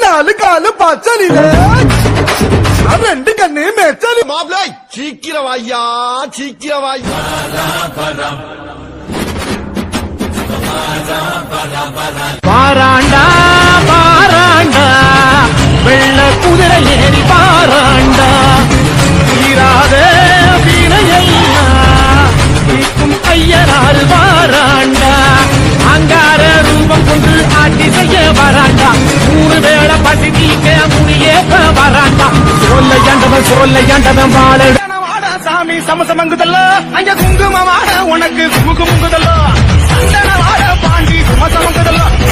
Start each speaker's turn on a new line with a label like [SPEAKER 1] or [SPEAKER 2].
[SPEAKER 1] நாலு காலு பச்சலிலே ரெண்டு கண்ணு மேச்சலி
[SPEAKER 2] மாப்பிளை சீக்கிரம் வாய்யா சீக்கிரம் வாய்யா
[SPEAKER 3] பாராண்டா பாராண்டா வெள்ள குதிரை ஏறி பாராண்டா தீராத வீணையெல்லாம் தீக்கும் ஐயனாறு பாராண்டா அங்கார ரூபம் கொண்டு ஆட்சி செய்ய வராண்டா 3 வேளை பசி தீக்க முடியேற்ற வராண்டா சொல்ல ஏண்டவன் வாழ சாமி சமசமங்குதல்ல அங்க குங்குமமான உனக்கு குமுகுமுங்குதல்ல பாண்டி சமசமங்குதல்ல